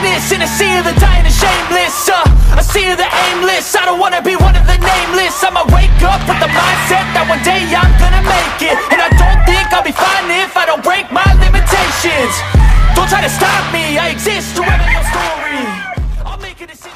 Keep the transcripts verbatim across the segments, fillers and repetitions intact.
greatness in a sea of the dying and shameless. uh, A sea of the aimless. I don't wanna be one of the nameless. I'ma wake up with the mindset that one day I'm gonna make it. And I don't think I'll be fine if I don't break my limitations. Don't try to stop me, I exist to write your story. I'll make a decision.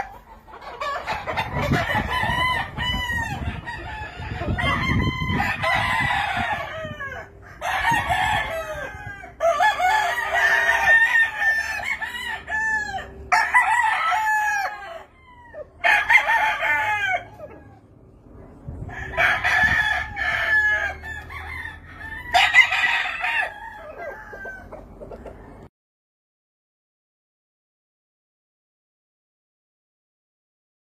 Ha ha ha!